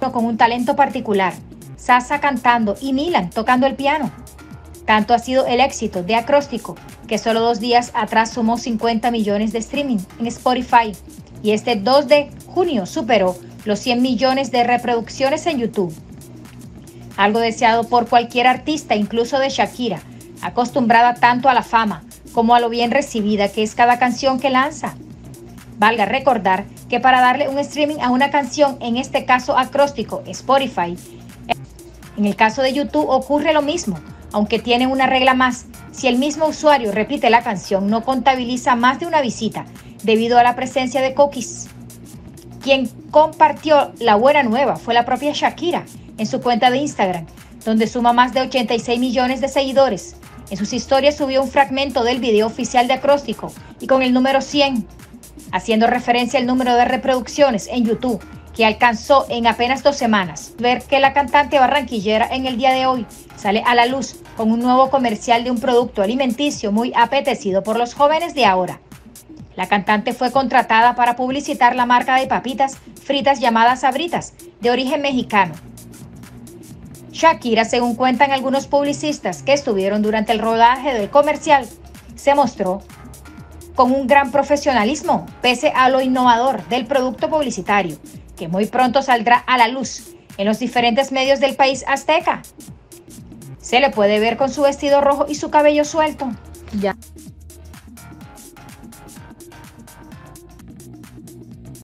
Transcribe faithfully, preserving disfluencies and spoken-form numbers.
con un talento particular, Sasha cantando y Milan tocando el piano. Tanto ha sido el éxito de Acróstico que solo dos días atrás sumó cincuenta millones de streaming en Spotify y este dos de junio superó los cien millones de reproducciones en YouTube. Algo deseado por cualquier artista, incluso de Shakira, acostumbrada tanto a la fama como a lo bien recibida que es cada canción que lanza. Valga recordar que para darle un streaming a una canción, en este caso Acróstico, Spotify, en el caso de YouTube ocurre lo mismo, aunque tienen una regla más. Si el mismo usuario repite la canción, no contabiliza más de una visita debido a la presencia de cookies. Quien compartió la buena nueva fue la propia Shakira en su cuenta de Instagram, donde suma más de ochenta y seis millones de seguidores. En sus historias subió un fragmento del video oficial de Acróstico y con el número cien, haciendo referencia al número de reproducciones en YouTube que alcanzó en apenas dos semanas. Ver que la cantante barranquillera en el día de hoy sale a la luz con un nuevo comercial de un producto alimenticio muy apetecido por los jóvenes de ahora. La cantante fue contratada para publicitar la marca de papitas fritas llamadas Sabritas, de origen mexicano. Shakira, según cuentan algunos publicistas que estuvieron durante el rodaje del comercial, se mostró con un gran profesionalismo, pese a lo innovador del producto publicitario, que muy pronto saldrá a la luz en los diferentes medios del país azteca. Se le puede ver con su vestido rojo y su cabello suelto. Ya.